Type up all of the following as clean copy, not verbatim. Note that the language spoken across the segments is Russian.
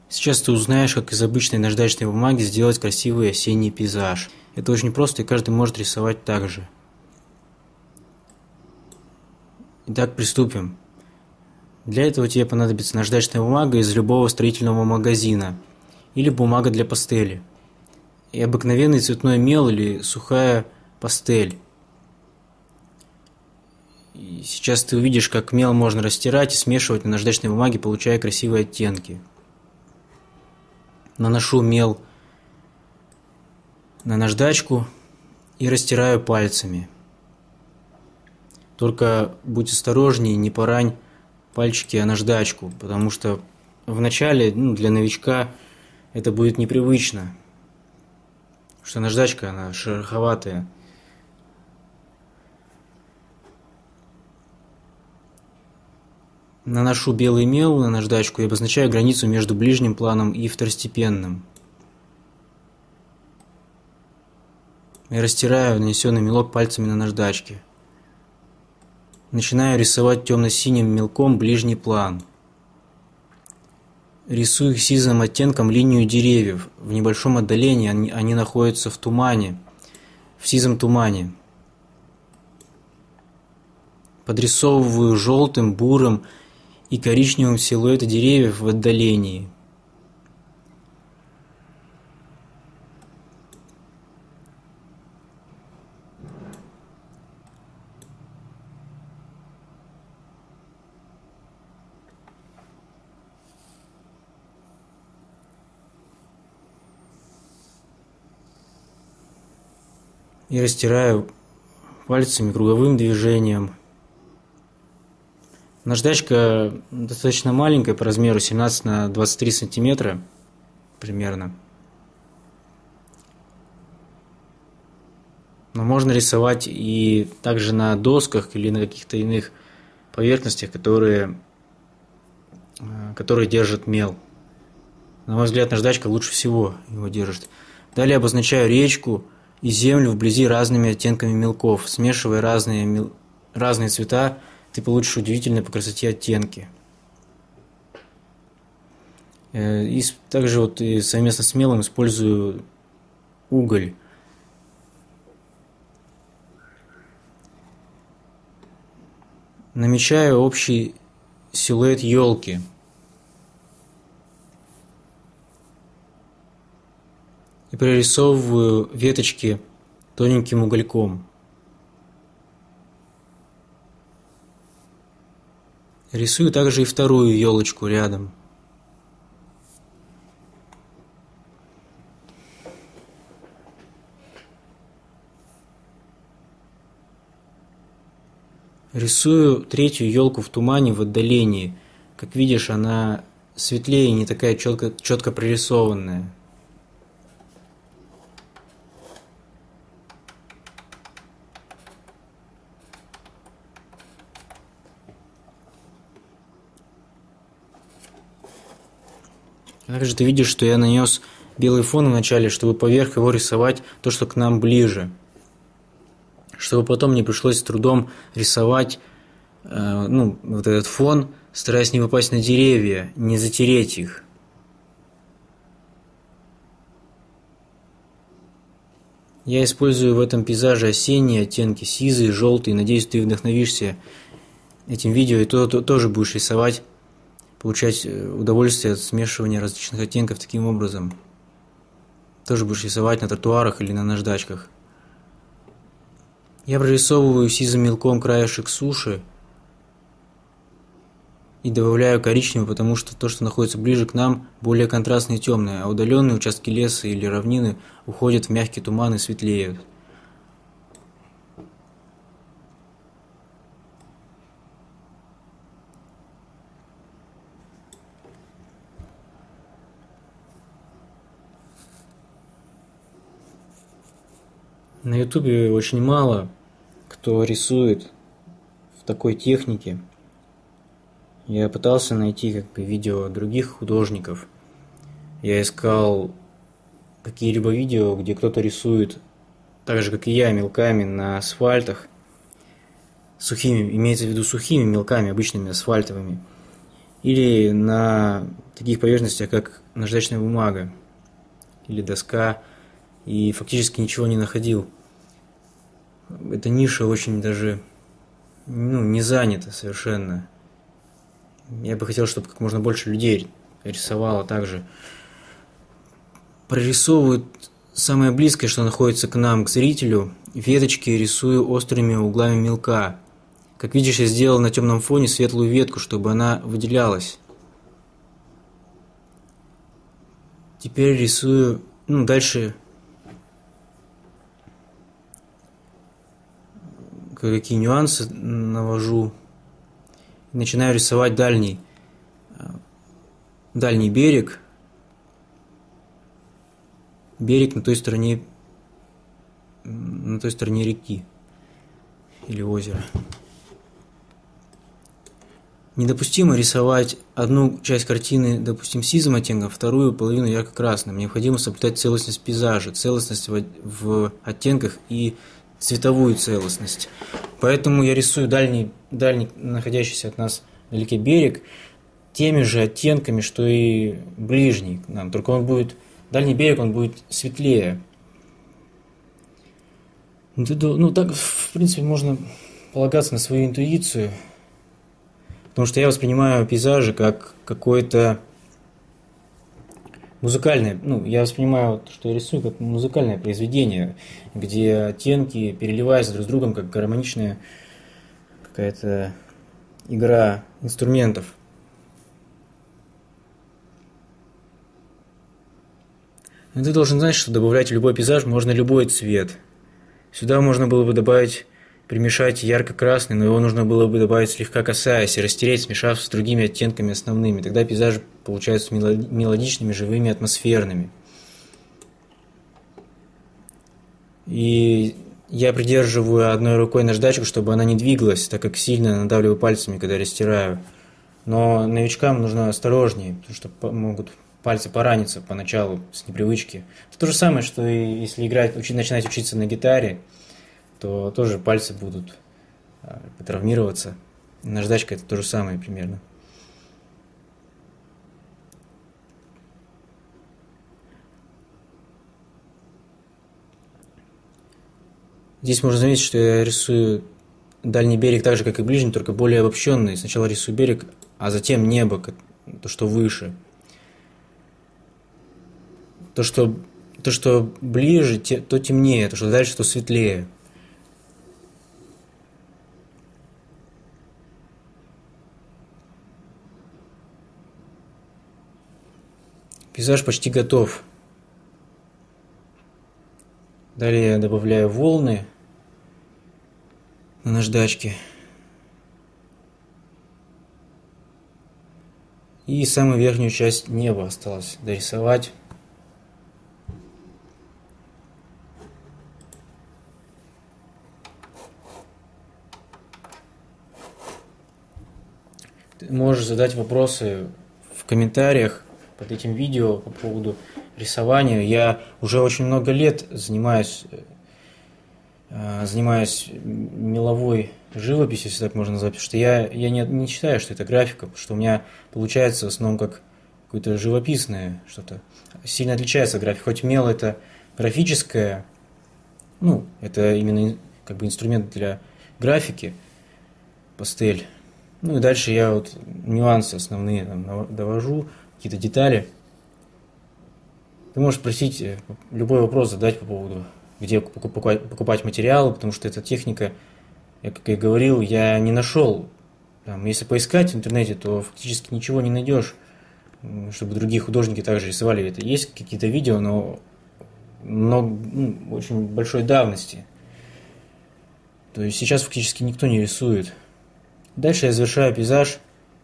Сейчас ты узнаешь, как из обычной наждачной бумаги сделать красивый осенний пейзаж. Это очень просто, и каждый может рисовать так же. Итак, приступим. Для этого тебе понадобится наждачная бумага из любого строительного магазина или бумага для пастели, и обыкновенный цветной мел или сухая пастель. И сейчас ты увидишь, как мел можно растирать и смешивать на наждачной бумаге, получая красивые оттенки. Наношу мел на наждачку и растираю пальцами. Только будь осторожней, не порань пальчики о наждачку, потому что вначале, для новичка это будет непривычно, потому что наждачка, она шероховатая. Наношу белый мел на наждачку и обозначаю границу между ближним планом и второстепенным. И растираю нанесенный мелок пальцами на наждачке. Начинаю рисовать темно-синим мелком ближний план. Рисую сизым оттенком линию деревьев. В небольшом отдалении они находятся в тумане, в сизом тумане. Подрисовываю желтым, бурым и коричневым силуэты деревьев в отдалении. И растираю пальцами круговым движением. Наждачка достаточно маленькая по размеру, 17 на 23 сантиметра примерно. Но можно рисовать и также на досках или на каких-то иных поверхностях, которые держат мел. На мой взгляд, наждачка лучше всего его держит. Далее обозначаю речку и землю вблизи разными оттенками мелков. Смешивая разные цвета, ты получишь удивительные по красоте оттенки. И также и совместно с мелом использую уголь. Намечаю общий силуэт елки. И прорисовываю веточки тоненьким угольком. Рисую также и вторую елочку рядом. Рисую третью елку в тумане в отдалении. Как видишь, она светлее, не такая четко прорисованная. Также ты видишь, что я нанес белый фон в начале, чтобы поверх его рисовать то, что к нам ближе. Чтобы потом не пришлось с трудом рисовать вот этот фон, стараясь не попасть на деревья, не затереть их. Я использую в этом пейзаже осенние оттенки, сизый, желтый. Надеюсь, ты вдохновишься этим видео и тоже будешь рисовать, получать удовольствие от смешивания различных оттенков таким образом. Тоже будешь рисовать на тротуарах или на наждачках. Я прорисовываю сизым мелком краешек суши и добавляю коричневый, потому что то, что находится ближе к нам, более контрастное и темное, а удаленные участки леса или равнины уходят в мягкий туман и светлеют. На ютубе очень мало кто рисует в такой технике. Я пытался найти видео других художников. Я искал какие-либо видео, где кто-то рисует так же, как и я, мелками на асфальтах. Сухими, имеется в виду сухими мелками, обычными асфальтовыми. или на таких поверхностях, как наждачная бумага или доска, и фактически ничего не находил. Эта ниша очень даже не занята совершенно. Я бы хотел, чтобы как можно больше людей рисовало также. Прорисовывают самое близкое, что находится к нам, к зрителю. Веточки рисую острыми углами мелка. Как видишь, я сделал на темном фоне светлую ветку, чтобы она выделялась. Теперь рисую, дальше кое-какие нюансы навожу. Начинаю рисовать дальний берег. Берег на той стороне реки или озера. Недопустимо рисовать одну часть картины, допустим, сизым оттенком, вторую половину ярко-красным. Необходимо соблюдать целостность пейзажа, целостность в оттенках и цветовую целостность. Поэтому я рисую дальний, находящийся от нас вдалеке берег, теми же оттенками, что и ближний к нам. Только дальний берег, он будет светлее. Так, в принципе, можно полагаться на свою интуицию, потому что я воспринимаю пейзажи как какое-то музыкальное, я воспринимаю то, что я рисую, как музыкальное произведение, где оттенки переливаются друг с другом, как гармоничная какая-то игра инструментов. Но ты должен знать, что добавлять в любой пейзаж можно любой цвет. Сюда можно было бы примешать ярко-красный, но его нужно было бы добавить слегка касаясь и растереть, смешав с другими оттенками основными. Тогда пейзажи получаются мелодичными, живыми, атмосферными. И я придерживаю одной рукой наждачку, чтобы она не двигалась, так как сильно надавливаю пальцами, когда растираю. Но новичкам нужно осторожнее, потому что могут пальцы пораниться поначалу с непривычки. Это то же самое, что и если начинать учиться на гитаре, то тоже пальцы будут травмироваться. Наждачка – это то же самое примерно. Здесь можно заметить, что я рисую дальний берег так же, как и ближний, только более обобщенный. Сначала рисую берег, а затем небо, то, что выше. То, что ближе, то темнее, то, что дальше, то светлее. Пейзаж почти готов. Далее я добавляю волны на наждачке. И самую верхнюю часть неба осталось дорисовать. Ты можешь задать вопросы в комментариях под этим видео по поводу рисования. Я уже очень много лет занимаюсь меловой живописью, если так можно назвать, потому что я не считаю, что это графика, потому что у меня получается в основном как какое-то живописное что-то. Сильно отличается от графики, хоть мел это графическое, это именно как бы инструмент для графики, пастель. И дальше я нюансы основные довожу, какие-то детали. Ты можешь спросить, любой вопрос задать по поводу, где покупать материалы, потому что эта техника, как я говорил, я не нашел. Если поискать в интернете, то фактически ничего не найдешь, чтобы другие художники также рисовали это. Есть какие-то видео, но очень большой давности. То есть сейчас фактически никто не рисует. Дальше я завершаю пейзаж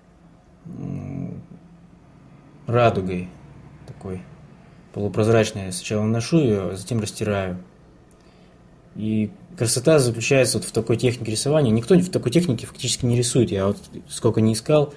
радугой такой полупрозрачной. Сначала наношу ее, а затем растираю. И красота заключается в такой технике рисования. Никто в такой технике фактически не рисует. Я сколько не искал.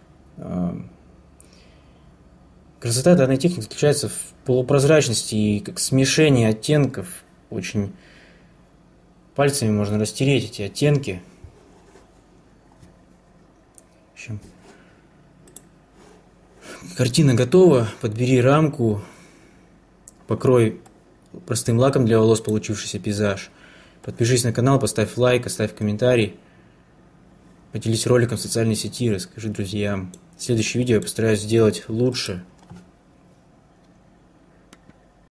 Красота данной техники заключается в полупрозрачности и как смешении оттенков. Очень пальцами можно растереть эти оттенки. В общем, Картина готова, подбери рамку, покрой простым лаком для волос получившийся пейзаж. Подпишись на канал, поставь лайк, оставь комментарий. Поделись роликом в социальной сети, расскажи друзьям. Следующее видео я постараюсь сделать лучше.